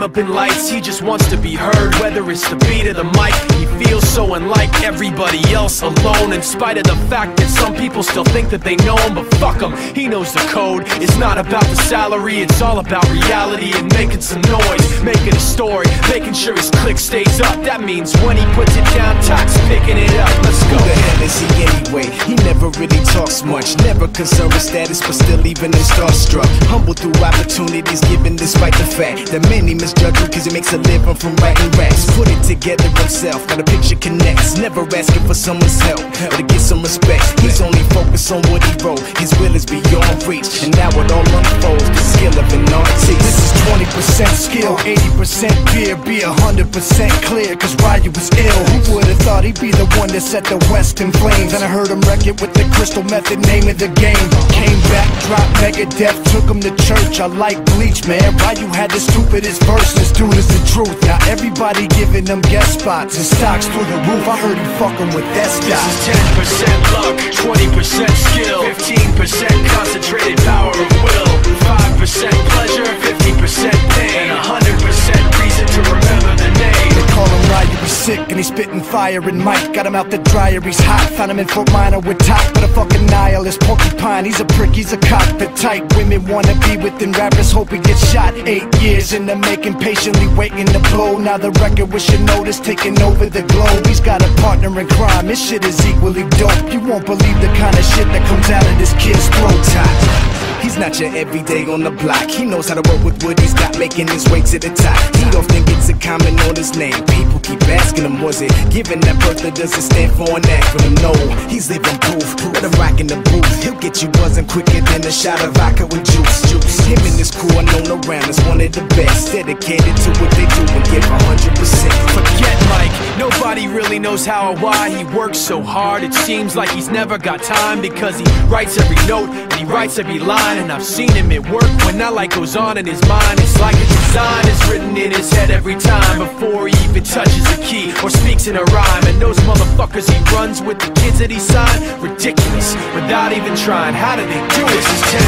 developing lights. He just wants to be heard, whether it's the beat or the mic. He feels so unlike everybody else, alone, in spite of the fact that some people still think that they know him. But fuck him, he knows the code. It's not about the salary, it's all about reality and making some noise, making a story, making sure his click stays up. That means when he puts it down, Tox picking it up. Let's go. Who the hell is he anyway? He never really talks much, never concerned with status, but still even him starstruck. Humble through opportunities given despite the fact that many misjudge him cause he makes a living from writing raps. Put it together himself, now the picture connects. Never asking for someone's help or to get some respect. He's only focused on what he wrote. His will is beyond reach, and now it all unfolds. The skill of an artist. This is 20% skill, 80% fear. Be 100% clear, cause Ryu was ill. Who would've thought he'd be the one that set the West in flames? And I heard him wreck it with the Crystal Method, name of the game. Came back, dropped Megadeth, took him to church. I like Bleach, man. Ryu had the stupidest verses, dude, is the truth. Now everybody giving them guest spots and stocks through the roof. I heard he fucking with that stock. This is 10% luck, 20% skill, 15% concentrated power of will, 5% pleasure, 50% pain, and 100% reason to remember the name. They call him Ryu, he's sick and he's spitting fire. And Mike got him out the dryer, he's hot. Found him in Fort Minor with top, but a fucking nihilist porcupine. He's a prick, he's a cockpit type. Women wanna be with him, rappers hope he gets shot. 8 years in the making, patiently waiting to blow. Now the record with your notice taking over the globe. He's got a partner in crime, this shit is equally dope. You won't believe the kind of shit that comes out of this kid's throat. He's not your everyday on the block. He knows how to work with what he's got, making his way to the top. He often gets a comment on his name. People keep asking him, was it given that birth or does it stand for an acronym? No, he's living proof. Let him rock in the booth. He'll get you buzzing quicker than a shot of vodka with juice. Him and his crew are known around as one of the best, dedicated to what they do and give 100%. Forget Mike, nobody really knows how or why he works so hard. It seems like he's never got time, because he writes every note and he writes every line. And I've seen him at work when that light goes on in his mind. It's like a design is written in his head every time, before he even touches a key or speaks in a rhyme. And those motherfuckers he runs with, the kids that he signed, ridiculous, without even trying. How do they do it? This is